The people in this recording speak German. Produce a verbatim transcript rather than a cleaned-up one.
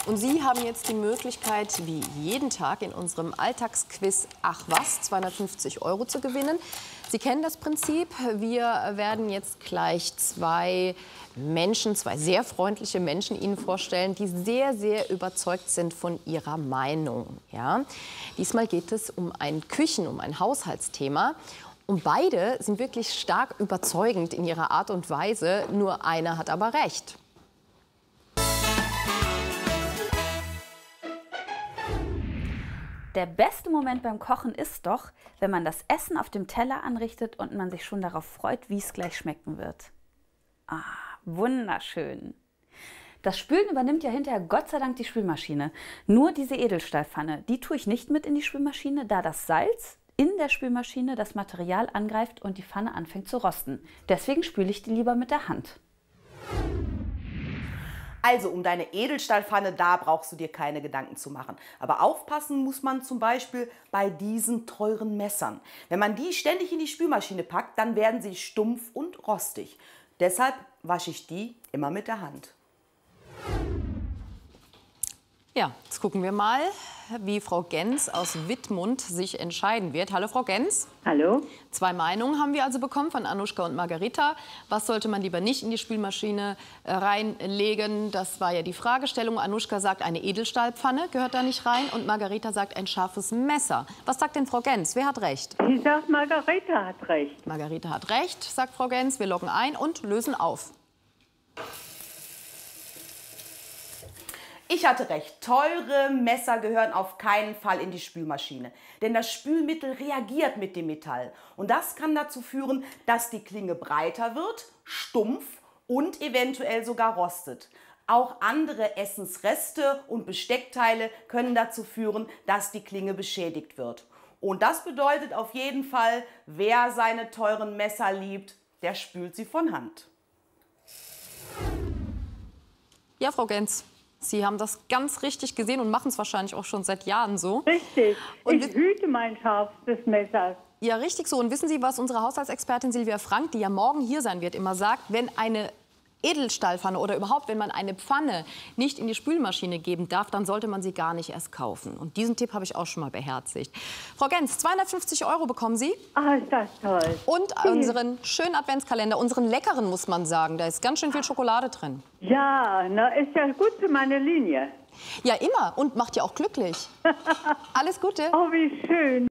Und Sie haben jetzt die Möglichkeit, wie jeden Tag in unserem Alltagsquiz Ach was, zweihundertfünfzig Euro zu gewinnen. Sie kennen das Prinzip. Wir werden jetzt gleich zwei Menschen, zwei sehr freundliche Menschen Ihnen vorstellen, die sehr, sehr überzeugt sind von ihrer Meinung. Ja? Diesmal geht es um ein Küchen-, um ein Haushaltsthema. Und beide sind wirklich stark überzeugend in ihrer Art und Weise. Nur einer hat aber recht. Der beste Moment beim Kochen ist doch, wenn man das Essen auf dem Teller anrichtet und man sich schon darauf freut, wie es gleich schmecken wird. Ah, wunderschön. Das Spülen übernimmt ja hinterher Gott sei Dank die Spülmaschine. Nur diese Edelstahlpfanne, die tue ich nicht mit in die Spülmaschine, da das Salz in der Spülmaschine das Material angreift und die Pfanne anfängt zu rosten. Deswegen spüle ich die lieber mit der Hand. Also um deine Edelstahlpfanne, da brauchst du dir keine Gedanken zu machen. Aber aufpassen muss man zum Beispiel bei diesen teuren Messern. Wenn man die ständig in die Spülmaschine packt, dann werden sie stumpf und rostig. Deshalb wasche ich die immer mit der Hand. Ja, jetzt gucken wir mal, wie Frau Gens aus Wittmund sich entscheiden wird. Hallo, Frau Gens. Hallo. Zwei Meinungen haben wir also bekommen von Anuschka und Margarita. Was sollte man lieber nicht in die Spülmaschine äh, reinlegen? Das war ja die Fragestellung. Anuschka sagt, eine Edelstahlpfanne gehört da nicht rein. Und Margarita sagt, ein scharfes Messer. Was sagt denn Frau Gens? Wer hat recht? Sie sagt, Margarita hat recht. Margarita hat recht, sagt Frau Gens. Wir loggen ein und lösen auf. Ich hatte recht, teure Messer gehören auf keinen Fall in die Spülmaschine. Denn das Spülmittel reagiert mit dem Metall. Und das kann dazu führen, dass die Klinge breiter wird, stumpf und eventuell sogar rostet. Auch andere Essensreste und Besteckteile können dazu führen, dass die Klinge beschädigt wird. Und das bedeutet auf jeden Fall, wer seine teuren Messer liebt, der spült sie von Hand. Ja, Frau Gens. Sie haben das ganz richtig gesehen und machen es wahrscheinlich auch schon seit Jahren so. Richtig. Und ich hüte mein scharfstes Messer. Ja, richtig so. Und wissen Sie, was unsere Haushaltsexpertin Silvia Frank, die ja morgen hier sein wird, immer sagt? Wenn eine Edelstahlpfanne oder überhaupt, wenn man eine Pfanne nicht in die Spülmaschine geben darf, dann sollte man sie gar nicht erst kaufen. Und diesen Tipp habe ich auch schon mal beherzigt. Frau Gens, zweihundertfünfzig Euro bekommen Sie. Ah, ist das toll. Und unseren schönen Adventskalender, unseren leckeren, muss man sagen. Da ist ganz schön viel Schokolade drin. Ja, na, ist ja gut für meine Linie. Ja, immer. Und macht ja auch glücklich. Alles Gute. Oh, wie schön.